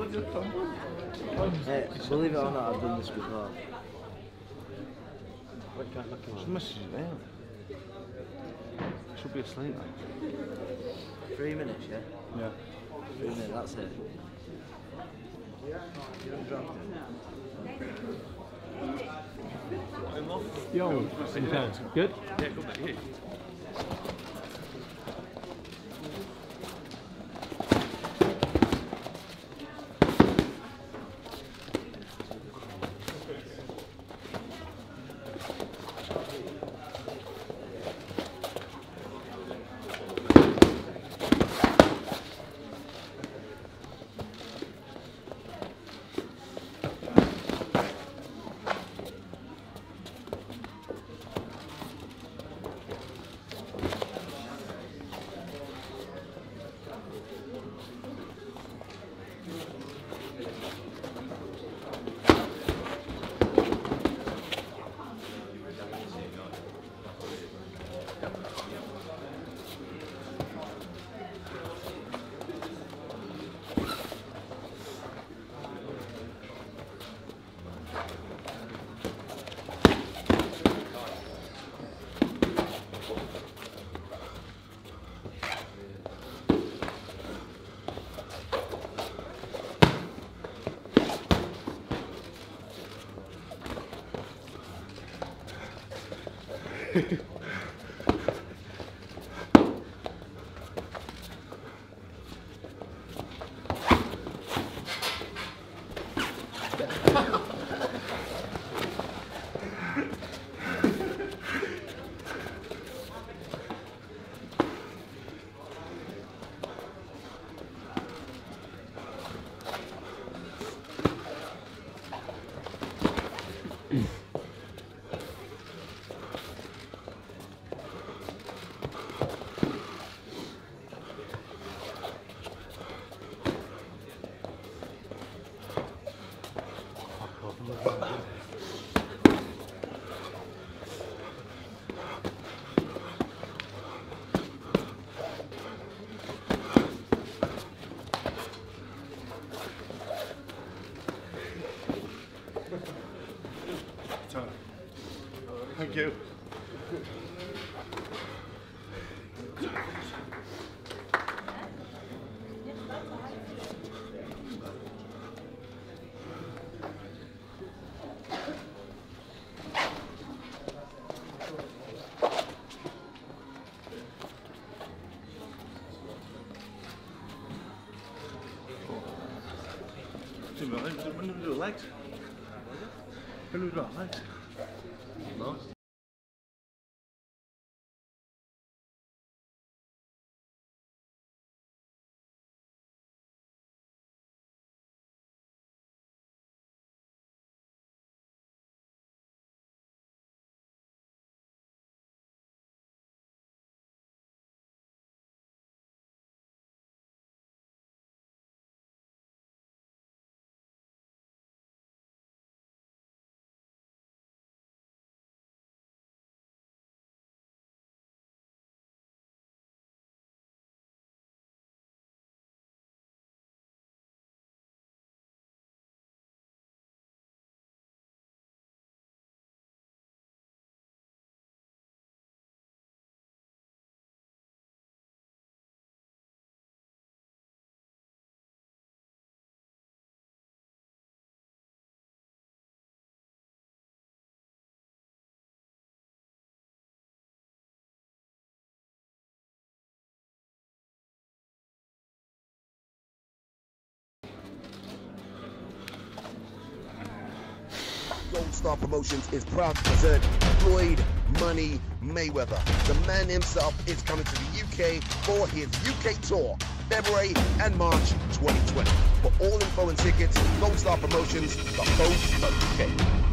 Believe it or not, I've done this before. There's messages there. Should be asleep now. 3 minutes, yeah? Yeah. 3 minutes, that's it. Yo, good? Yeah, good mate. Thank you. When do we do legs? When do we do legs? No. Gold Star Promotions is proud to present Floyd Money Mayweather. The man himself is coming to the UK for his UK tour, February and March 2020. For all info and tickets, goldstarpromotions.co.uk.